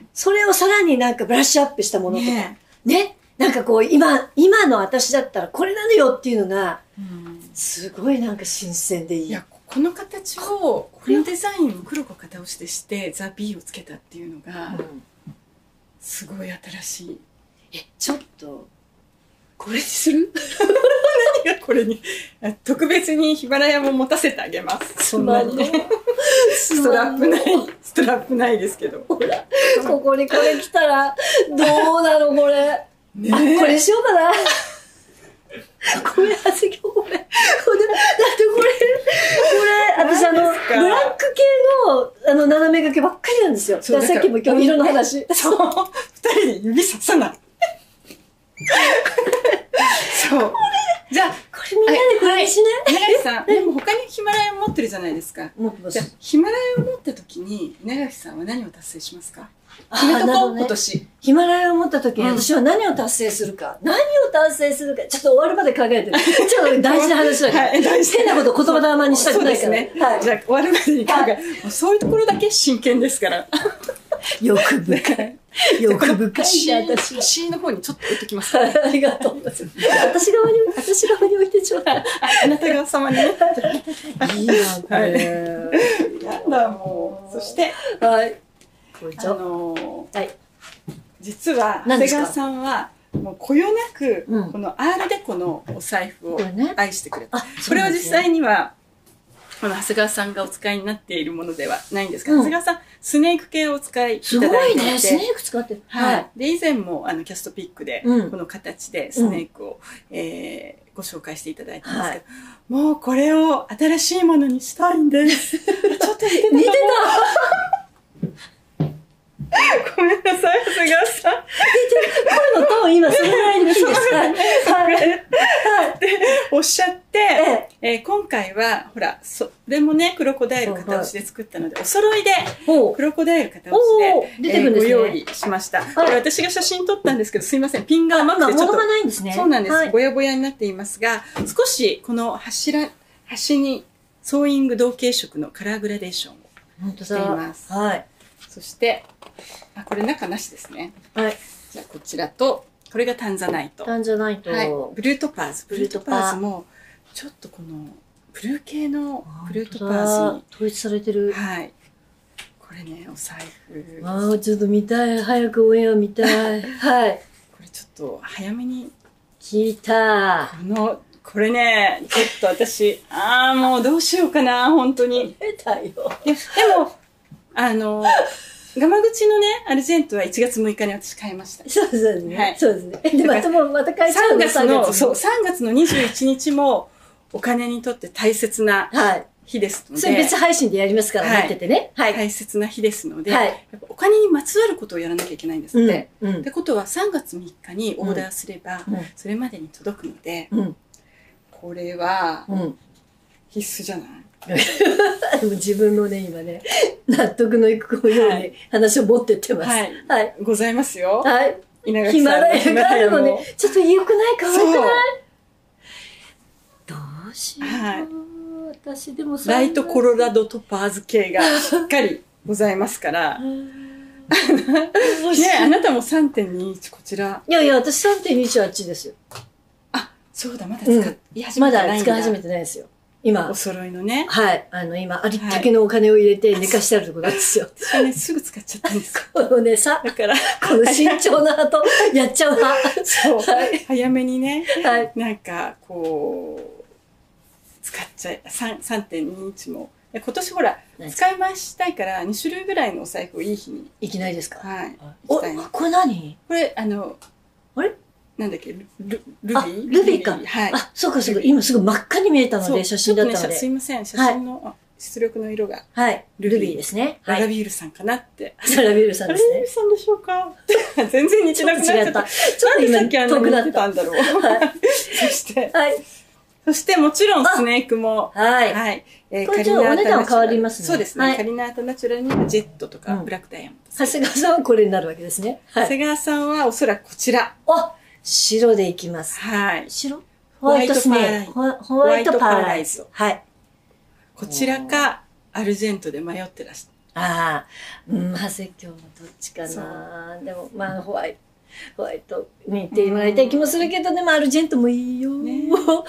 [SPEAKER 1] それをさらになんかブラッシュアップしたものとか、ね、ねなんかこう、今、今の私だったらこれなのよっていうのが、うん、すごいなんか新鮮でいい。いや、
[SPEAKER 2] この形を、このデザインを黒子片押しでして、ザ・ビーをつけたっていうのが、うんすごい新しい。
[SPEAKER 1] え、ちょっと、これにする
[SPEAKER 2] 何がこれに。特別にヒマラヤも持たせてあげます。そんなにね。ストラップない、ストラップないですけど。
[SPEAKER 1] ほら、ここにこれ来たら、どうなのこれ。ねえ。これしようかな。これ、あずきょこれ。これ、だってこれ、これ、私あの、ブラック系の、あの、斜め掛けばっかりなんですよ。さっきも今日色の話。
[SPEAKER 2] そう。二人で指ささない。そう。じゃあ、
[SPEAKER 1] これみんなでこれにしない？
[SPEAKER 2] 稲垣さん、でも他にヒマラヤを持ってるじゃないですか。
[SPEAKER 1] 持ってます。
[SPEAKER 2] じゃあ、ヒマラヤを持った時に、稲垣さんは何を達成しますか？決めとこう、今年。
[SPEAKER 1] ヒマラヤを持った時に私は何を達成するか。何を達成するか。ちょっと終わるまで考えてる。ちょっと大事な話だから。変なこと言葉玉にしたくないから。ね。
[SPEAKER 2] じゃあ、終わるまでに考え、そういうところだけ真剣ですから。
[SPEAKER 1] 欲深い。欲深い
[SPEAKER 2] ん私。C の方にちょっと置いてきます。
[SPEAKER 1] ありがとうございます。私側に、私側に置いてちょうだい。
[SPEAKER 2] あなた側様にね。
[SPEAKER 1] いいな、これ。
[SPEAKER 2] やだ、もう。そして、
[SPEAKER 1] はい。
[SPEAKER 2] あのー、はい、実は長谷川さんはもうこよなくこのアールデコのお財布を愛してくれた、うん、こ, ね、これは実際にはこの長谷川さんがお使いになっているものではないんですが、うん、長谷川さんスネーク系をお使いいただいていて、すごいね、スネーク使ってる、 はい、はい、で以前もあのキャストピックでこの形でスネークを、うん、えー、ご紹介していただいたんですけど、はい、もうこれを新しいものにしたいんですちょっと似てた似てたごめんなさい、長谷川さん。
[SPEAKER 1] 声のトーン今それぐらいでいいですか？はい。
[SPEAKER 2] っておっしゃって、ええー、今回は、ほら、それもね、クロコダイル片押しで作ったので、お揃いで、クロコダイル片押しで、えー、ご用意しました。これ私が写真撮ったんですけど、すいません、ピンが甘くてちょっと。
[SPEAKER 1] 物がないんですね。
[SPEAKER 2] そうなんです。ぼやぼやになっていますが、少しこの柱、端にソーイング同系色のカラーグラデーションをしています。
[SPEAKER 1] はい。
[SPEAKER 2] そして、あ、これ中なしですね。
[SPEAKER 1] はい。
[SPEAKER 2] じゃあこちらと、これがタンザナイト。
[SPEAKER 1] タンザナイト。
[SPEAKER 2] はい。ブルートパーズ。ブルートパーズも、ちょっとこの、ブルー系のブルートパーズに。
[SPEAKER 1] 統一されてる。
[SPEAKER 2] はい。これね、お財布。
[SPEAKER 1] ああ、ちょっと見たい。早くオンエア見たい。はい。
[SPEAKER 2] これちょっと早めに。
[SPEAKER 1] 聞いた。
[SPEAKER 2] この、これね、ちょっと私、ああ、もうどうしようかな、本当に。
[SPEAKER 1] 出たよ。
[SPEAKER 2] でも、あの、ガマ口のね、アルゼントはいちがつむいかに私買いました。
[SPEAKER 1] そうですね。はい。そうですね。で、またもう、また買いちゃうの
[SPEAKER 2] さんがつの、そう、さんがつのにじゅういちにちも、お金にとって大切な日ですので。
[SPEAKER 1] それ別配信でやりますから、待っててね。
[SPEAKER 2] はい。大切な日ですので、はい。お金にまつわることをやらなきゃいけないんですって。うん。ってことは、さんがつみっかにオーダーすれば、それまでに届くので、うん。これは、必須じゃない？
[SPEAKER 1] でも自分のね、今ね、納得のいくように話を持ってってます。はい。
[SPEAKER 2] はい。ございますよ。
[SPEAKER 1] はい。
[SPEAKER 2] 稲垣さんの
[SPEAKER 1] ヒマラヤがあるのね、ちょっと良くない？可愛くない？どうしよう。はい。私でもさ。
[SPEAKER 2] ライトコロラドトパーズ系がしっかりございますから。ね、あなたも さんてんにいち こちら。
[SPEAKER 1] いやいや、私 さんてんにいち はあっちですよ。
[SPEAKER 2] あ、そうだ、まだ使い始めてないんだ。
[SPEAKER 1] まだ使い始めてないですよ。今。
[SPEAKER 2] お揃いのね。
[SPEAKER 1] はい。あの、今、ありったけのお金を入れて寝かしてあるところなんですよ。
[SPEAKER 2] 私はね、すぐ使っちゃったんですよ。
[SPEAKER 1] このね、さ、だから、この慎重な派と、やっちゃう派。
[SPEAKER 2] そう。はい。早めにね、はい。なんか、こう、使っちゃい、さんてんにいち も。今年ほら、使い回したいからにしゅるいぐらいのお財布をいい日に。
[SPEAKER 1] いきないですか？
[SPEAKER 2] はい。
[SPEAKER 1] お、これ何？
[SPEAKER 2] これ、あの、
[SPEAKER 1] あれ
[SPEAKER 2] なんだっけ、ル、ルビー？
[SPEAKER 1] ルビーか。
[SPEAKER 2] はい。
[SPEAKER 1] あ、そうかそうか。今すぐ真っ赤に見えたので、写真だったので。
[SPEAKER 2] すいません、写真の出力の色が。
[SPEAKER 1] はい。ルビーですね。
[SPEAKER 2] ララビールさんかなって。
[SPEAKER 1] ララビールさんですね。
[SPEAKER 2] ララビールさんでしょうか？全然似てなくなっちゃった。ちょっと今、遠くなってたんだろう。はい。そして、はい。そしてもちろんスネークも。
[SPEAKER 1] はい。
[SPEAKER 2] はい。
[SPEAKER 1] えー、これちょっとお値段変わりますね。
[SPEAKER 2] そうですね。はい、カリナータナチュラルにジェットとか、ブラックダイヤモンド。
[SPEAKER 1] 長谷川さんはこれになるわけですね。
[SPEAKER 2] はい、長谷川さんはおそらくこちら。
[SPEAKER 1] あ、白でいきます。
[SPEAKER 2] はい。
[SPEAKER 1] 白ホワイトスネーク。ホワイトパーライズ。はい。
[SPEAKER 2] こちらか、アルジェントで迷ってらっしゃる。
[SPEAKER 1] ああ、うん、長谷京のどっちかな。でも、まあ、ホワイト。 ホワイトに行ってもらいたい気もするけど、でもアルジェントもいいよ。ね、はい、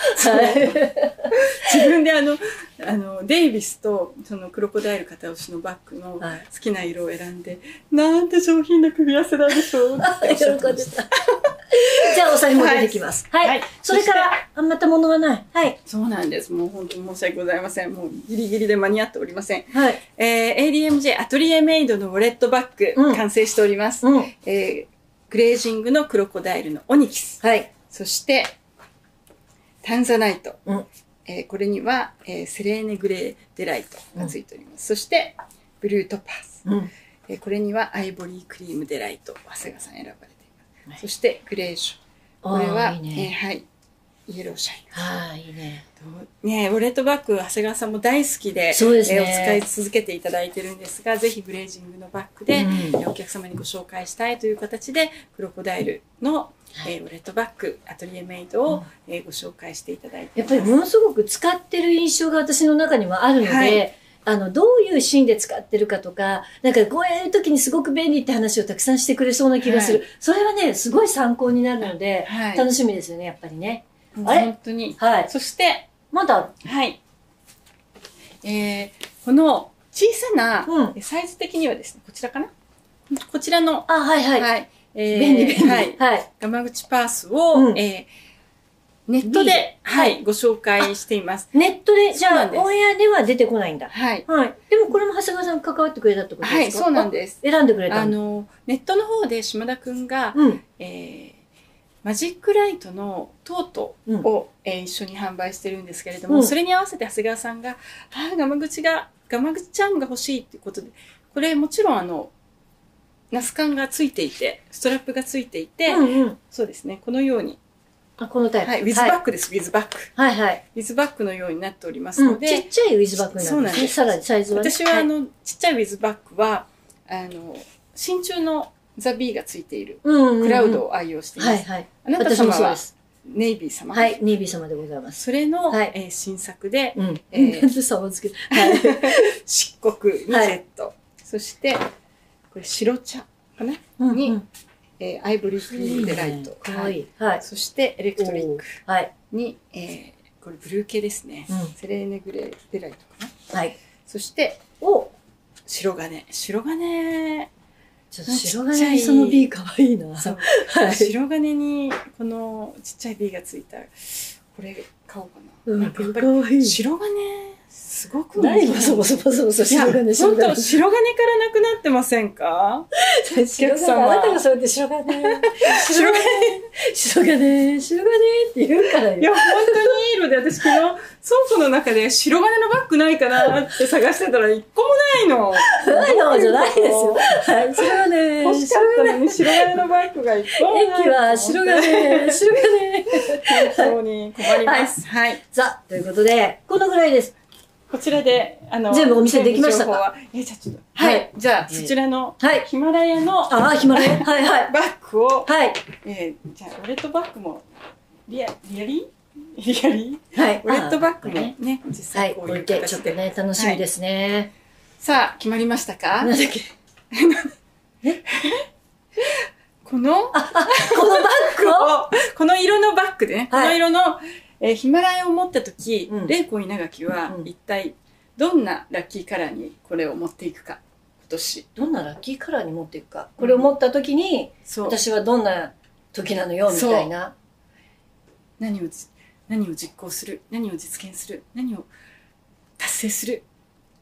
[SPEAKER 2] 自分であの、あの、デイビスとそのクロコダイル片押しのバッグの好きな色を選んで、はい、なんて上品な組み合わせなんでしょうっておっしゃってました。
[SPEAKER 1] じゃあお財布も出てきます。はい。はい、それから、あ、また物がない。はい。
[SPEAKER 2] そうなんです。もう本当に申し訳ございません。もうギリギリで間に合っておりません。
[SPEAKER 1] はい。
[SPEAKER 2] えー、エーディーエムジェー アトリエメイドのウォレットバッグ、うん、完成しております。うん、えー、グレージングのクロコダイルのオニキス。はい。そして、タンザナイト。うん、えー、これには、えー、セレーネグレーデライトがついております。うん、そして、ブルートパース。うん、えー、これにはアイボリークリームデライト。長谷川さん選ばれています。はい、そして、グレージュ。これは、いいね、えー、はい。イエローシャイン。
[SPEAKER 1] はい、いいね。
[SPEAKER 2] ね、ウォレットバッグ、長谷川さんも大好きで、
[SPEAKER 1] そうですね、
[SPEAKER 2] えー、お使い続けていただいてるんですが、ぜひグレージングのバッグで、うん、お客様にご紹介したいという形で、クロコダイルの、はい、えー、ウォレットバッグ、アトリエメイドを、うん、えー、ご紹介していただいて
[SPEAKER 1] やっぱりものすごく使ってる印象が私の中にはあるので、はい、あの、どういうシーンで使ってるかとか、なんかこういう時にすごく便利って話をたくさんしてくれそうな気がする。はい、それはね、すごい参考になるので、はい、楽しみですよね、やっぱりね。
[SPEAKER 2] あれ本当に。はい。そして、
[SPEAKER 1] まだ、
[SPEAKER 2] はい。えー、この小さな、うん、サイズ的にはですね、こちらかなこちらの、
[SPEAKER 1] あ、はいはい。
[SPEAKER 2] はい。
[SPEAKER 1] えー、便利便利。
[SPEAKER 2] はい。はい。ガマ口パースを、うん、えー、ネットで、はい、ご紹介しています。
[SPEAKER 1] ネットで、じゃあ、オンエアでは出てこないんだ。
[SPEAKER 2] はい。
[SPEAKER 1] はい。でもこれも長谷川さん関わってくれたってことですか？
[SPEAKER 2] はい、そうなんです。
[SPEAKER 1] 選んでくれた
[SPEAKER 2] あの、ネットの方で島田くんが、うん、えー、マジックライトのトートを、うん、えー、一緒に販売してるんですけれども、うん、それに合わせて長谷川さんが、ああ、ガマ口が、ガマ口ちゃんが欲しいっていうことで、これもちろんあの、ナスカンがついていて、ストラップがついていて、うんうん、そうですね、このように。
[SPEAKER 1] あ、このタイプ。
[SPEAKER 2] はい、ウィズバッグです、はい、ウィズバッグ。
[SPEAKER 1] はいはい。
[SPEAKER 2] ウィズバッグのようになっておりますので。
[SPEAKER 1] うん、ちっちゃいウィズバッグなんですね。さらにサイズはね。
[SPEAKER 2] 私はあの、はい、ちっちゃいウィズバッグは、あの、真鍮のザ・ビーがついているクラウドを愛用しています。はいはい。あなた様はネイビー様。
[SPEAKER 1] はい、ネイビー様でございます。
[SPEAKER 2] それの、はい、えー、新作で、
[SPEAKER 1] うん、えー、なんで様付けはい。
[SPEAKER 2] 漆黒にセット。はい、そして、これ白茶かな、うん、に、うん、えー、アイボリークリームデライト。
[SPEAKER 1] かわいい。はい。
[SPEAKER 2] そしてエレクトリックに、えー、これブルー系ですね。うん、セレーネグレーデライトかな。はい。そして、お白金。白金。
[SPEAKER 1] ちょっと白金にその B かわいいな。
[SPEAKER 2] そう。はい、白金にこのちっちゃい B がついた、これ買おうかな。うん、やっぱり白金、すごく
[SPEAKER 1] ないのそもそもそもそも白金、
[SPEAKER 2] 白金。白金からなくなってませんか？
[SPEAKER 1] 白金、あなたがそうやって白金、白金、白金、白金って言うからよ。
[SPEAKER 2] いや、本当にいいので、私昨日倉庫の中で白金のバッグないかなって探してたら一個もないの。
[SPEAKER 1] ないのじゃないですよ。はい、白金。
[SPEAKER 2] 欲しかったのに白金のバッグが一個もない。
[SPEAKER 1] 駅は白金、白金。
[SPEAKER 2] 本当に困ります。はい。
[SPEAKER 1] さあ、ということで、このぐらいです。
[SPEAKER 2] こちらで、あの、
[SPEAKER 1] 全部お見せできましたか？
[SPEAKER 2] え、じゃあちょっと。はい。じゃあ、そちらの、はい。ヒマラヤの、
[SPEAKER 1] ああ、ヒマラヤはいはい。
[SPEAKER 2] バッグを、はい。えー、じゃあ、ウォレットバッグも、リア、リアリーリアリーはい。ウォレットバッグもね、実際こういう形で。はい、
[SPEAKER 1] ちょっとね、楽しみですね。
[SPEAKER 2] さあ、決まりましたか？
[SPEAKER 1] なんだっけえ
[SPEAKER 2] この、
[SPEAKER 1] あ、このバッグを
[SPEAKER 2] この色のバッグでね、この色の、えー、ヒマラヤを持ったとき、うん、レイコン稲垣は一体どんなラッキーカラーにこれを持っていくか、今年。
[SPEAKER 1] どんなラッキーカラーに持っていくか。これを持ったときに、うん、私はどんな時なのよ、みたいな。
[SPEAKER 2] 何を、何を実行する、何を実現する、何を達成する。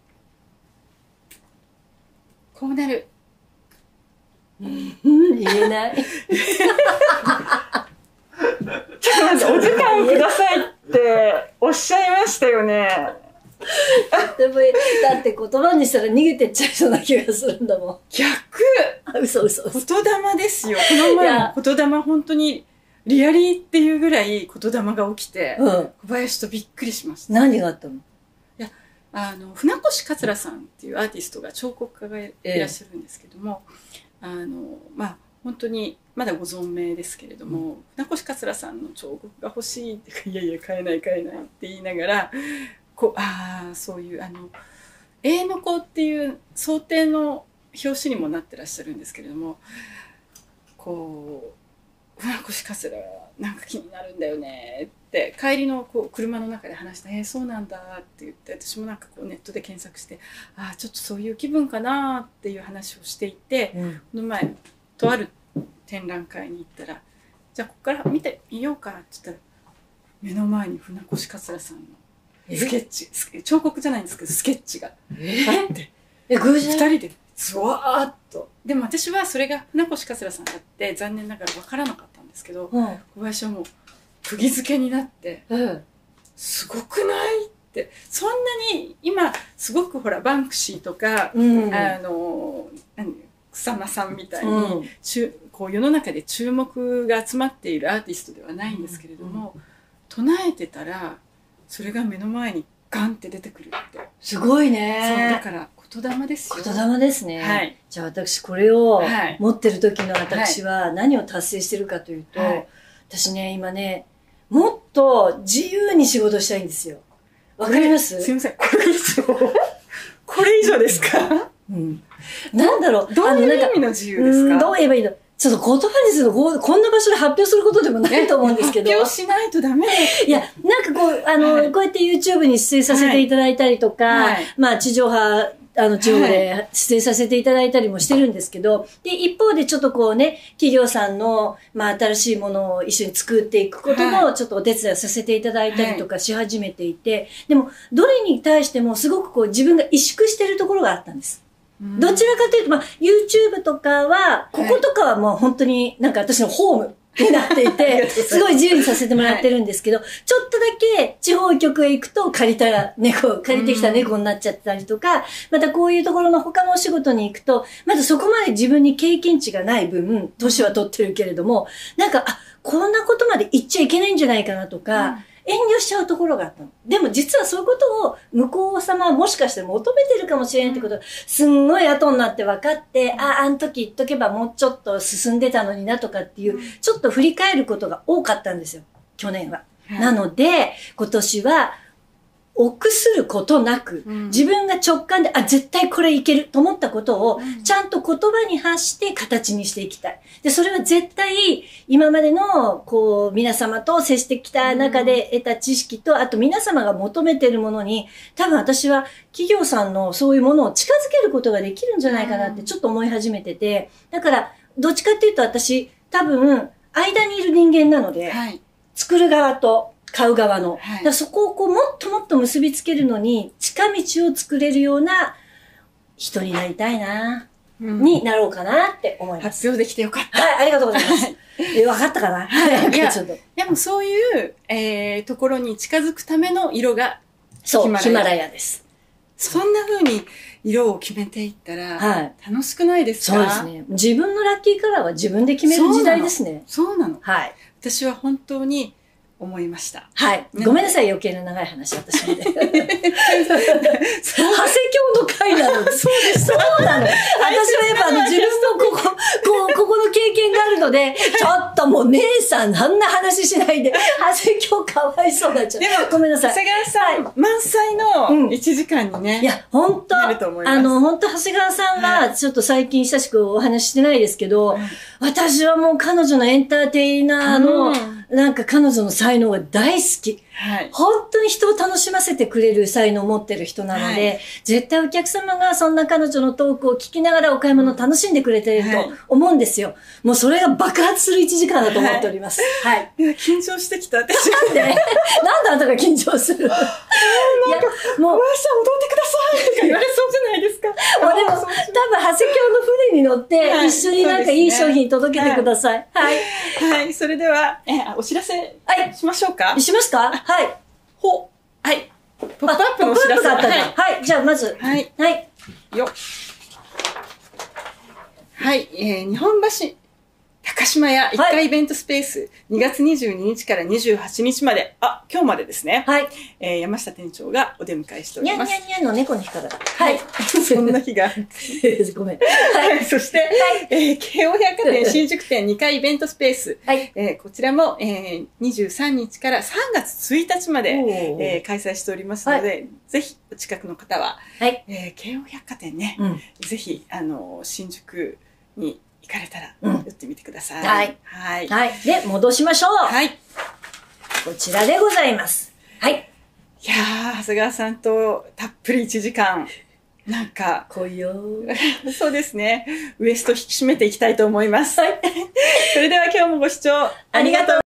[SPEAKER 2] こうなる。
[SPEAKER 1] うん、言えない。
[SPEAKER 2] ちょっと待って、お時間くださいっておっしゃいましたよね。
[SPEAKER 1] でも、だって言葉にしたら逃げてっちゃいそうな気がするんだもん。
[SPEAKER 2] 逆
[SPEAKER 1] あ、嘘嘘嘘。
[SPEAKER 2] 言霊ですよ。この前の言霊本当にリアリーっていうぐらい言霊が起きて、うん、小林とびっくりしました。
[SPEAKER 1] 何があったの？い
[SPEAKER 2] や、あの、船越桂さんっていうアーティストが彫刻家がいらっしゃるんですけども、ええ、あの、まあ、本当にまだご存命ですけれども、うん、船越桂さんの彫刻が欲しいって、いやいや買えない買えないって言いながら、こう、ああ、そういう、あの、永遠の子っていう想定の表紙にもなってらっしゃるんですけれども、 こう船越かつらなんか気になるんだよねって帰りのこう車の中で話して「えー、そうなんだ」って言って、私もなんかこうネットで検索して「ああちょっとそういう気分かな」っていう話をしていて、うん、この前とある展覧会に行ったら「じゃあここから見てみようか」って言ったら目の前に船越かつらさんのスケッチ、彫刻じゃないんですけどスケッチがあって、えー、偶然ふたりでズワーッと。でも私はそれが船越かつらさんだって残念ながら分からなかったんですけど、うん、小林はもう釘付けになって、うん、すごくないって、そんなに今すごくほらバンクシーとか、うん、あの何草間さんみたいに、うん、こう世の中で注目が集まっているアーティストではないんですけれども、うん、唱えてたらそれが目の前にガンって出てくるって、
[SPEAKER 1] すごいね。
[SPEAKER 2] そうだから言霊ですよ。
[SPEAKER 1] 言霊ですね。はい、じゃあ私これを持ってる時の私は何を達成してるかというと、はい、私ね今ねもっと自由に仕事したいんですよ。わかります？
[SPEAKER 2] すいません、これ以上これ以上ですか？
[SPEAKER 1] うん。なんだろう、
[SPEAKER 2] どういう意味の自由ですか？
[SPEAKER 1] どう言えばいいの？ちょっと言葉にするとこうこんな場所で発表することでもないと思うんですけど。
[SPEAKER 2] 発表しないとダメだ。
[SPEAKER 1] いや、なんかこう、あの、はい、こうやって YouTube に出演させていただいたりとか、はい、まあ地上波、あの、地方で出演させていただいたりもしてるんですけど、で、一方でちょっとこうね、企業さんの、まあ新しいものを一緒に作っていくことも、ちょっとお手伝いさせていただいたりとかし始めていて、はい、でも、どれに対してもすごくこう自分が萎縮してるところがあったんです。どちらかというと、まあ、YouTube とかは、こことかはもう本当になんか私のホームになっていて、すごい自由にさせてもらってるんですけど、はい、ちょっとだけ地方局へ行くと借りたら猫、借りてきた猫になっちゃったりとか、またこういうところの他のお仕事に行くと、まだそこまで自分に経験値がない分、年は取ってるけれども、なんか、あ、こんなことまで言っちゃいけないんじゃないかなとか、うん遠慮しちゃうところがあったの。でも実はそういうことを向こう様はもしかして求めてるかもしれないってことがすんごい後になって分かって、あ、あの時言っとけばもうちょっと進んでたのになとかっていう、ちょっと振り返ることが多かったんですよ。去年は。なので、今年は、臆することなく、うん、自分が直感で、あ、絶対これいけると思ったことを、ちゃんと言葉に発して形にしていきたい。で、それは絶対、今までの、こう、皆様と接してきた中で得た知識と、あと皆様が求めているものに、多分私は企業さんのそういうものを近づけることができるんじゃないかなってちょっと思い始めてて、だから、どっちかっていうと私、多分、間にいる人間なので、はい、作る側と、買う側の。はい、だからそこをこうもっともっと結びつけるのに近道を作れるような人になりたいな、うん、になろうかなって思います。
[SPEAKER 2] 発表できてよかった。
[SPEAKER 1] はい、ありがとうございます。え、わかったかなはい。
[SPEAKER 2] いや、ちょっと。でもそういう、えー、ところに近づくための色が
[SPEAKER 1] そう、ヒマラヤです。
[SPEAKER 2] そんな風に色を決めていったら、はい、楽しくないですか？
[SPEAKER 1] そうですね。自分のラッキーカラーは自分で決める時代ですね。
[SPEAKER 2] そうなの。そうなの。
[SPEAKER 1] はい。
[SPEAKER 2] 私は本当に思いました。
[SPEAKER 1] はい。ごめんなさい、余計な長い話、私まで。長谷京の会なの。そうです。そうなの。私はやっぱあの自分のここ、こう、ここの経験があるので、ちょっともう姉さん、あんな話しないで、長谷京かわいそうになっちゃう。でも、ごめんなさい。
[SPEAKER 2] 長谷川さん、はい、満載のいちじかんにね。うん、
[SPEAKER 1] いや、本当あの、本当長谷川さんは、ちょっと最近親しくお話ししてないですけど、はい、私はもう彼女のエンターテイナーの、うんなんか彼女の才能が大好き。はい、本当に人を楽しませてくれる才能を持ってる人なので、はい、絶対お客様がそんな彼女のトークを聞きながらお買い物を楽しんでくれてると思うんですよ。はい、もうそれが爆発するいちじかんだと思っております。はい。はい、
[SPEAKER 2] いや緊張してきた。私
[SPEAKER 1] なんでなんであんたが緊張するいや、もう、
[SPEAKER 2] 小林さん踊ってくださいとか言われそうじゃないですか。
[SPEAKER 1] もうでも、多分、長谷京の船に乗って、はい、一緒になんかいい商品届けてください。はい。
[SPEAKER 2] はい。はい、それでは、えお知らせしましょうか。
[SPEAKER 1] しますかはい。
[SPEAKER 2] ほ、はい。ポップアップのお知らせ。
[SPEAKER 1] はい、はい。じゃあ、まず。
[SPEAKER 2] はい。
[SPEAKER 1] はい。
[SPEAKER 2] よ。はい。えー、日本橋、高島屋いっかいイベントスペース、はい、にがつにじゅうににちからにじゅうはちにちまで、あ、今日までですね。はい。えー、山下店長がお出迎えしております。
[SPEAKER 1] にゃんにゃんにゃんの猫の日から。
[SPEAKER 2] はい。そんな日がある。
[SPEAKER 1] ごめん。
[SPEAKER 2] はい。そして、はい、えー、京王百貨店新宿店にかいイベントスペース。はい。えー、こちらも、えー、にじゅうさんにちからさんがつついたちまで、えー、開催しておりますので、はい、ぜひお近くの方は、はい。えー、京王百貨店ね、うん、ぜひ、あの、新宿に行かれたら、打ってみてください。
[SPEAKER 1] はい。
[SPEAKER 2] はい。
[SPEAKER 1] はい。で、戻しましょう。
[SPEAKER 2] はい。
[SPEAKER 1] こちらでございます。はい。
[SPEAKER 2] いやー、長谷川さんとたっぷりいちじかん、なんか。
[SPEAKER 1] 来いよ
[SPEAKER 2] ー。そうですね。ウエスト引き締めていきたいと思います。はい。それでは今日もご視聴ありがとう